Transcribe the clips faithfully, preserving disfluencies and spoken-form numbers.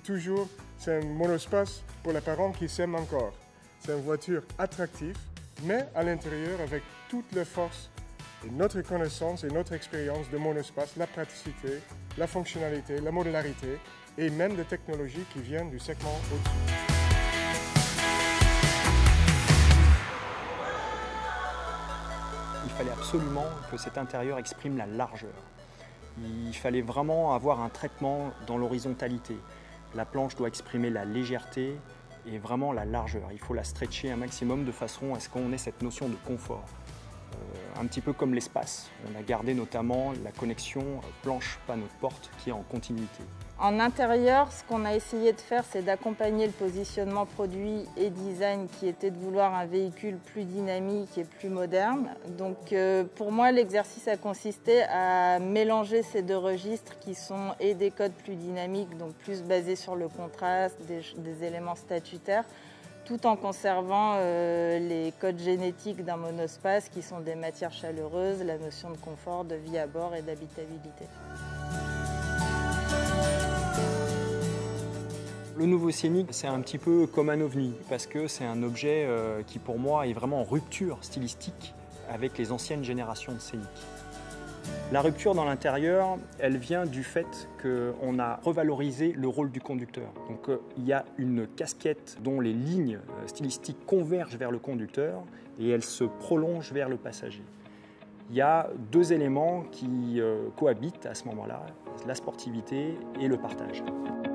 toujours, c'est un monospace pour les parents qui s'aiment encore. C'est une voiture attractive, mais à l'intérieur avec toutes les forces et notre connaissance et notre expérience de monospace, la praticité, la fonctionnalité, la modularité et même des technologies qui viennent du segment au-dessus. Il fallait absolument que cet intérieur exprime la largeur. Il fallait vraiment avoir un traitement dans l'horizontalité. La planche doit exprimer la légèreté et vraiment la largeur. Il faut la stretcher un maximum de façon à ce qu'on ait cette notion de confort. Euh, un petit peu comme l'espace. On a gardé notamment la connexion planche-panneau de porte qui est en continuité. En intérieur, ce qu'on a essayé de faire, c'est d'accompagner le positionnement produit et design qui était de vouloir un véhicule plus dynamique et plus moderne. Donc euh, pour moi, l'exercice a consisté à mélanger ces deux registres qui sont et des codes plus dynamiques, donc plus basés sur le contraste, des, des éléments statutaires, tout en conservant euh, les codes génétiques d'un monospace qui sont des matières chaleureuses, la notion de confort, de vie à bord et d'habitabilité. Le nouveau Scénic, c'est un petit peu comme un ovni, parce que c'est un objet euh, qui, pour moi, est vraiment en rupture stylistique avec les anciennes générations de Scénic. La rupture dans l'intérieur, elle vient du fait qu'on a revalorisé le rôle du conducteur. Donc euh, il y a une casquette dont les lignes stylistiques convergent vers le conducteur et elles se prolongent vers le passager. Il y a deux éléments qui euh, cohabitent à ce moment-là, la sportivité et le partage.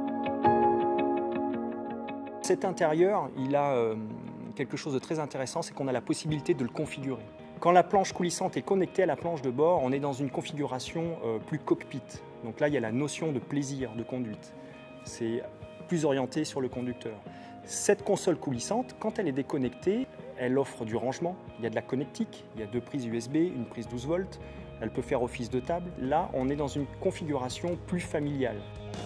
Cet intérieur, il a euh, quelque chose de très intéressant, c'est qu'on a la possibilité de le configurer. Quand la planche coulissante est connectée à la planche de bord, on est dans une configuration euh, plus cockpit. Donc là, il y a la notion de plaisir de conduite. C'est plus orienté sur le conducteur. Cette console coulissante, quand elle est déconnectée, elle offre du rangement. Il y a de la connectique, il y a deux prises U S B, une prise douze volts. Elle peut faire office de table. Là, on est dans une configuration plus familiale.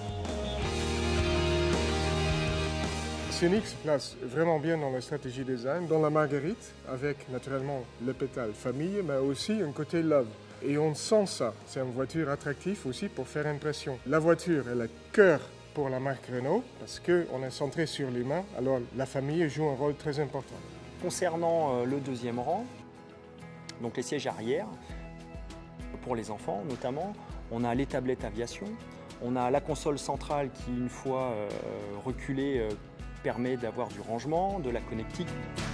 Scénic se place vraiment bien dans la stratégie design, dans la Marguerite, avec naturellement le pétale famille, mais aussi un côté love. Et on sent ça. C'est une voiture attractive aussi pour faire impression. La voiture est le cœur pour la marque Renault, parce qu'on est centré sur l'humain, alors la famille joue un rôle très important. Concernant le deuxième rang, donc les sièges arrière, pour les enfants notamment, on a les tablettes aviation, on a la console centrale qui, une fois euh, reculée, euh, permet d'avoir du rangement, de la connectique.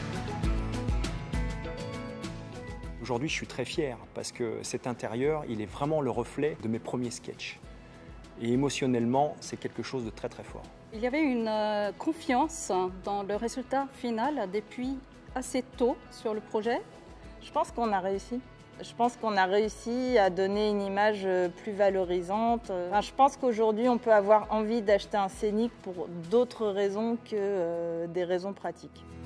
Aujourd'hui, je suis très fier parce que cet intérieur, il est vraiment le reflet de mes premiers sketchs. Et émotionnellement, c'est quelque chose de très très fort. Il y avait une euh, confiance dans le résultat final depuis assez tôt sur le projet. Je pense qu'on a réussi. Je pense qu'on a réussi à donner une image plus valorisante. Enfin, je pense qu'aujourd'hui, on peut avoir envie d'acheter un Scénic pour d'autres raisons que euh, des raisons pratiques.